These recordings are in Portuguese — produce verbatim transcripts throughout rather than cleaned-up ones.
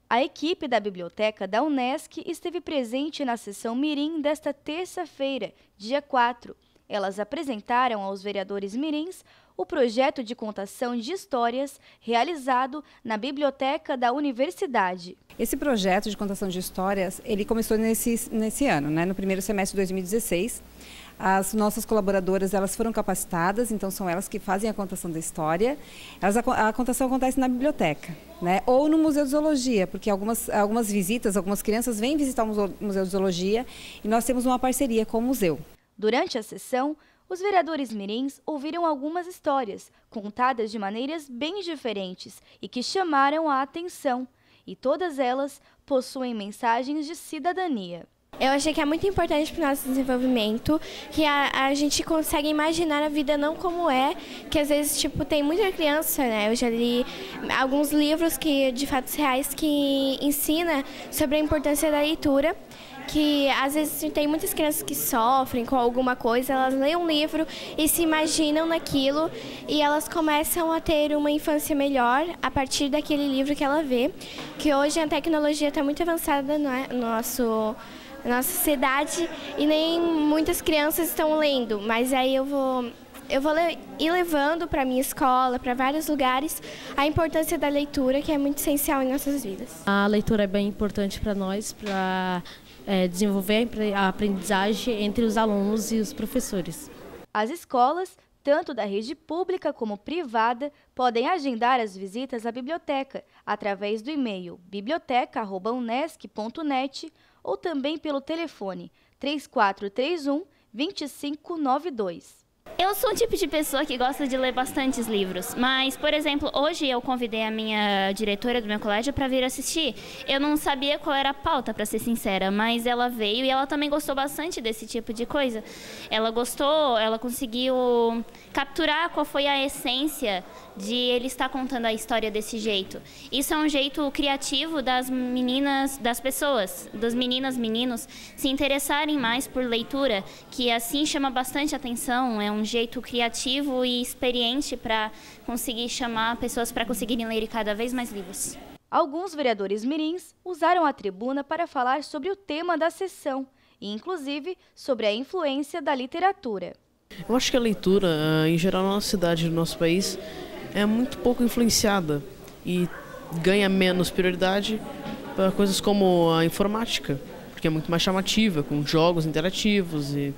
A equipe da Biblioteca da Unesc esteve presente na sessão Mirim desta terça-feira, dia quatro. Elas apresentaram aos vereadores mirins o projeto de contação de histórias realizado na Biblioteca da Universidade. Esse projeto de contação de histórias, ele começou nesse, nesse ano, né, no primeiro semestre de dois mil e dezesseis. As nossas colaboradoras, elas foram capacitadas, então são elas que fazem a contação da história. Elas, a, a contação acontece na biblioteca, né, ou no Museu de Zoologia, porque algumas, algumas visitas, algumas crianças vêm visitar o Museu, Museu de Zoologia e nós temos uma parceria com o museu. Durante a sessão, os vereadores mirins ouviram algumas histórias, contadas de maneiras bem diferentes e que chamaram a atenção. E todas elas possuem mensagens de cidadania. Eu achei que é muito importante para o nosso desenvolvimento, que a, a gente consegue imaginar a vida não como é, que às vezes tipo, tem muita criança, né? Eu já li alguns livros que, de fatos reais que ensina sobre a importância da leitura, que às vezes tem muitas crianças que sofrem com alguma coisa, elas leem um livro e se imaginam naquilo e elas começam a ter uma infância melhor a partir daquele livro que ela vê, que hoje a tecnologia está muito avançada no nosso, na nossa sociedade e nem muitas crianças estão lendo, mas aí eu vou... Eu vou ir levando para a minha escola, para vários lugares, a importância da leitura, que é muito essencial em nossas vidas. A leitura é bem importante para nós, para é, desenvolver a aprendizagem entre os alunos e os professores. As escolas, tanto da rede pública como privada, podem agendar as visitas à biblioteca através do e-mail biblioteca arroba unesc ponto net ou também pelo telefone três quatro três um, dois cinco nove dois. Eu sou um tipo de pessoa que gosta de ler bastantes livros, mas, por exemplo, hoje eu convidei a minha diretora do meu colégio para vir assistir. Eu não sabia qual era a pauta, para ser sincera, mas ela veio e ela também gostou bastante desse tipo de coisa. Ela gostou, ela conseguiu capturar qual foi a essência de ele estar contando a história desse jeito. Isso é um jeito criativo das meninas, das pessoas, das meninas, meninos, se interessarem mais por leitura, que assim chama bastante atenção, é um jeito criativo e experiente para conseguir chamar pessoas para conseguirem ler cada vez mais livros. Alguns vereadores mirins usaram a tribuna para falar sobre o tema da sessão e, inclusive, sobre a influência da literatura. Eu acho que a leitura, em geral, na nossa cidade e no nosso país, é muito pouco influenciada e ganha menos prioridade para coisas como a informática, porque é muito mais chamativa, com jogos interativos e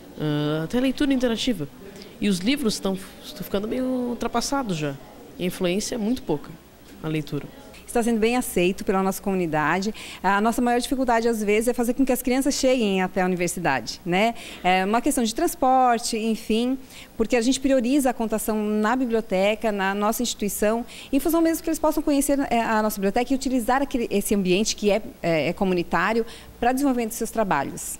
uh, até leitura interativa. E os livros estão, estão ficando meio ultrapassados já. E a influência é muito pouca, a leitura. Está sendo bem aceito pela nossa comunidade. A nossa maior dificuldade, às vezes, é fazer com que as crianças cheguem até a universidade, né? É uma questão de transporte, enfim, porque a gente prioriza a contação na biblioteca, na nossa instituição, em função mesmo que eles possam conhecer a nossa biblioteca e utilizar aquele, esse ambiente que é, é, é comunitário para desenvolvimento de seus trabalhos.